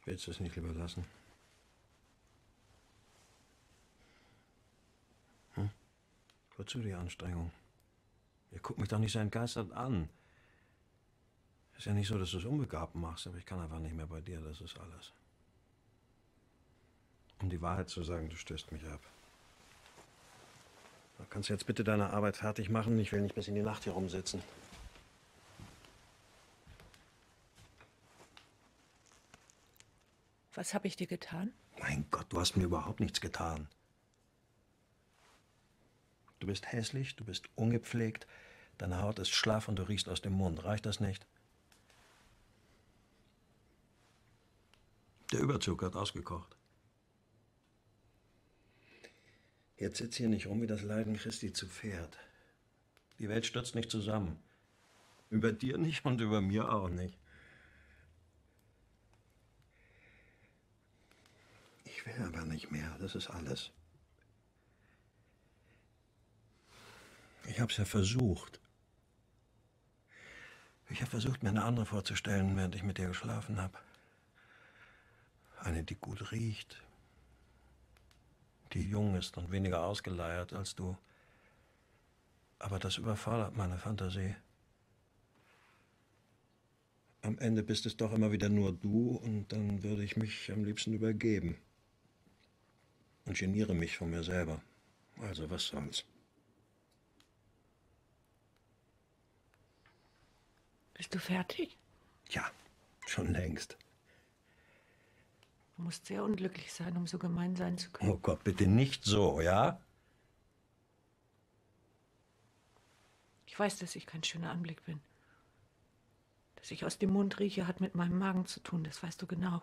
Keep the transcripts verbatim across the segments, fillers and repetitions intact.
Willst du es nicht lieber lassen? Hm? Wozu die Anstrengung? Ihr guckt mich doch nicht so entgeistert an. Ist ja nicht so, dass du es unbegabt machst, aber ich kann einfach nicht mehr bei dir, das ist alles. Um die Wahrheit zu sagen, du stößt mich ab. Du kannst jetzt bitte deine Arbeit fertig machen, ich will nicht bis in die Nacht hier rumsitzen. Was habe ich dir getan? Mein Gott, du hast mir überhaupt nichts getan. Du bist hässlich, du bist ungepflegt, deine Haut ist schlaff und du riechst aus dem Mund. Reicht das nicht? Der Überzug hat ausgekocht. Jetzt sitz hier nicht rum wie das Leiden Christi zu Pferd. Die Welt stürzt nicht zusammen. Über dir nicht und über mir auch nicht. Ich will aber nicht mehr, das ist alles. Ich hab's ja versucht. Ich habe versucht, mir eine andere vorzustellen, während ich mit dir geschlafen habe. Eine, die gut riecht, die jung ist und weniger ausgeleiert als du. Aber das überfordert meine Fantasie. Am Ende bist es doch immer wieder nur du und dann würde ich mich am liebsten übergeben. Und geniere mich von mir selber. Also was soll's. Bist du fertig? Ja, schon längst. Du musst sehr unglücklich sein, um so gemein sein zu können. Oh Gott, bitte nicht so, ja? Ich weiß, dass ich kein schöner Anblick bin. Dass ich aus dem Mund rieche, hat mit meinem Magen zu tun, das weißt du genau.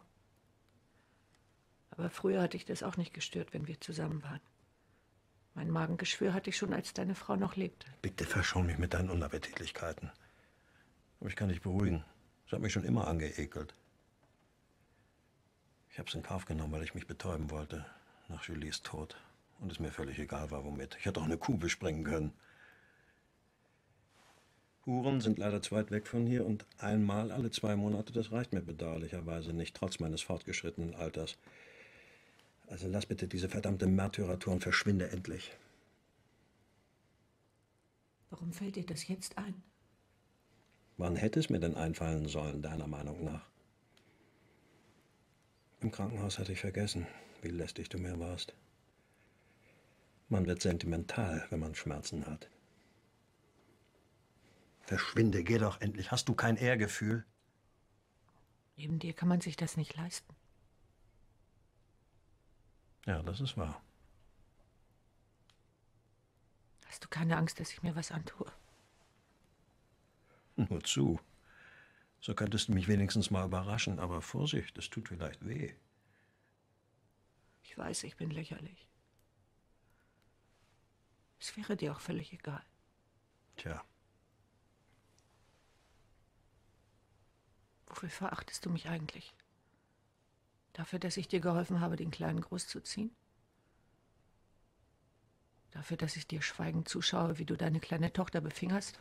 Aber früher hatte ich das auch nicht gestört, wenn wir zusammen waren. Mein Magengeschwür hatte ich schon, als deine Frau noch lebte. Bitte verschon mich mit deinen Unappetitlichkeiten. Aber ich kann dich beruhigen. Das hat mich schon immer angeekelt. Ich habe es in Kauf genommen, weil ich mich betäuben wollte nach Julies Tod. Und es mir völlig egal war, womit. Ich hätte auch eine Kuh bespringen können. Huren sind leider zu weit weg von hier und einmal alle zwei Monate, das reicht mir bedauerlicherweise nicht, trotz meines fortgeschrittenen Alters. Also lass bitte diese verdammte Märtyrertour und verschwinde endlich. Warum fällt dir das jetzt ein? Wann hätte es mir denn einfallen sollen, deiner Meinung nach? Im Krankenhaus hatte ich vergessen, wie lästig du mir warst. Man wird sentimental, wenn man Schmerzen hat. Verschwinde, geh doch endlich. Hast du kein Ehrgefühl? Neben dir kann man sich das nicht leisten. Ja, das ist wahr. Hast du keine Angst, dass ich mir was antue? Nur zu. So könntest du mich wenigstens mal überraschen, aber Vorsicht, es tut vielleicht weh. Ich weiß, ich bin lächerlich. Es wäre dir auch völlig egal. Tja. Wofür verachtest du mich eigentlich? Dafür, dass ich dir geholfen habe, den Kleinen großzuziehen? Dafür, dass ich dir schweigend zuschaue, wie du deine kleine Tochter befingerst?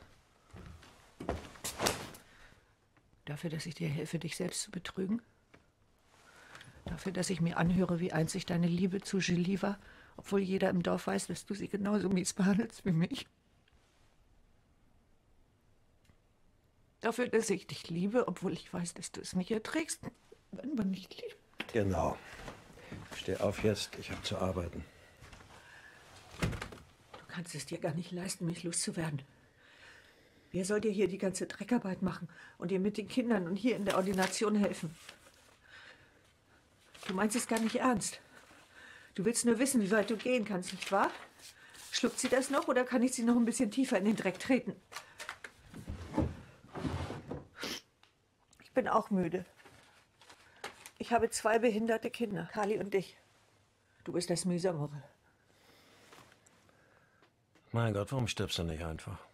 Dafür, dass ich dir helfe, dich selbst zu betrügen? Dafür, dass ich mir anhöre, wie einzig deine Liebe zu Julie war, obwohl jeder im Dorf weiß, dass du sie genauso mies behandelst wie mich? Dafür, dass ich dich liebe, obwohl ich weiß, dass du es nicht erträgst, wenn man nicht liebt. Genau. Steh auf jetzt, ich habe zu arbeiten. Du kannst es dir gar nicht leisten, mich loszuwerden. Wer soll dir hier die ganze Dreckarbeit machen und dir mit den Kindern und hier in der Ordination helfen? Du meinst es gar nicht ernst. Du willst nur wissen, wie weit du gehen kannst, nicht wahr? Schluckt sie das noch oder kann ich sie noch ein bisschen tiefer in den Dreck treten? Ich bin auch müde. Ich habe zwei behinderte Kinder, Kali und dich. Du bist das Mühsamere. Mein Gott, warum stirbst du nicht einfach?